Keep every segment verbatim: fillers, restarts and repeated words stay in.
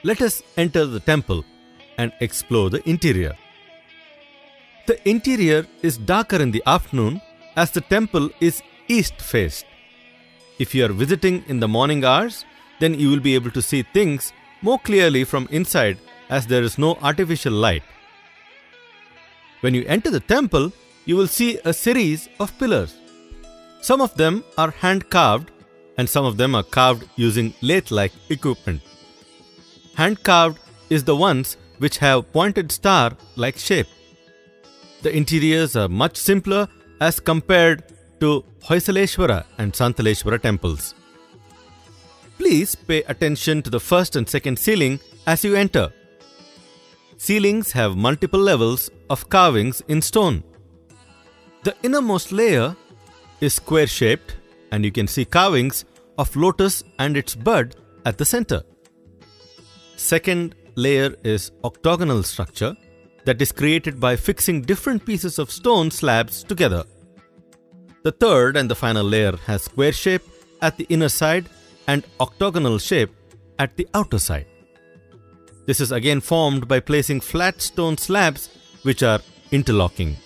Let us enter the temple and explore the interior. The interior is darker in the afternoon as the temple is east-faced. If you are visiting in the morning hours, then you will be able to see things more clearly from inside as there is no artificial light. When you enter the temple, you will see a series of pillars. Some of them are hand-carved and some of them are carved using lathe-like equipment. Hand-carved is the ones which have pointed star-like shape. The interiors are much simpler as compared to Hoysaleshwara and Santaleshwara temples. Please pay attention to the first and second ceiling as you enter. Ceilings have multiple levels of carvings in stone. The innermost layer is square-shaped and you can see carvings of lotus and its bud at the center. Second layer is octagonal structure that is created by fixing different pieces of stone slabs together. The third and the final layer has square shape at the inner side and octagonal shape at the outer side. This is again formed by placing flat stone slabs which are interlocking.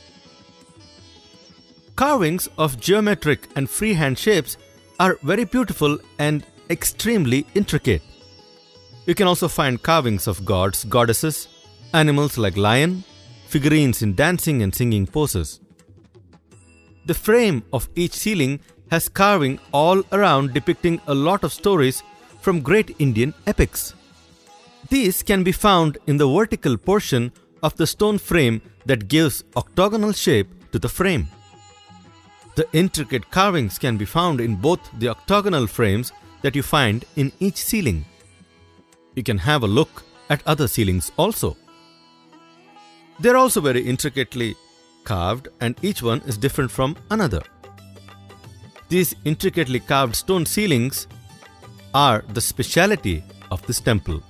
Carvings of geometric and freehand shapes are very beautiful and extremely intricate. You can also find carvings of gods, goddesses, animals like lion, figurines in dancing and singing poses. The frame of each ceiling has carving all around depicting a lot of stories from great Indian epics. These can be found in the vertical portion of the stone frame that gives octagonal shape to the frame. The intricate carvings can be found in both the octagonal frames that you find in each ceiling. You can have a look at other ceilings also. They are also very intricately carved and each one is different from another. These intricately carved stone ceilings are the speciality of this temple.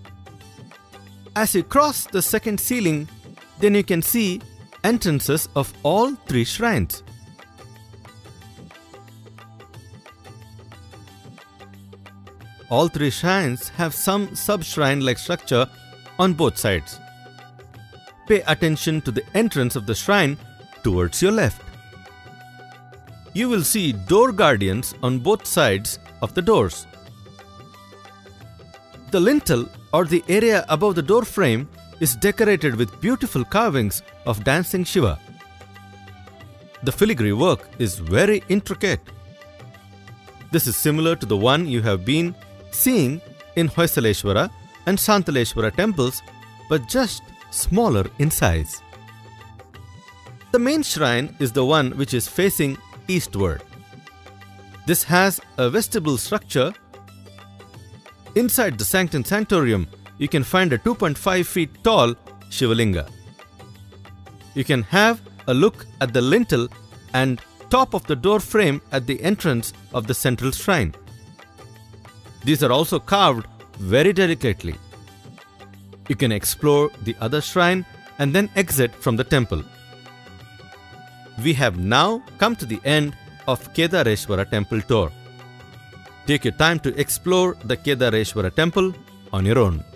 As you cross the second ceiling, then you can see entrances of all three shrines. All three shrines have some sub-shrine-like structure on both sides. Pay attention to the entrance of the shrine towards your left. You will see door guardians on both sides of the doors. The lintel or the area above the door frame is decorated with beautiful carvings of dancing Shiva. The filigree work is very intricate. This is similar to the one you have been seeing in Hoysaleshwara and Santaleshwara temples, but just smaller in size. The main shrine is the one which is facing eastward. This has a vestibule structure. Inside the Sanctum Sanctorium, you can find a two point five feet tall Shivalinga. You can have a look at the lintel and top of the door frame at the entrance of the central shrine. These are also carved very delicately. You can explore the other shrine and then exit from the temple. We have now come to the end of Kedareshwara temple tour. Take your time to explore the Kedareshwara temple on your own.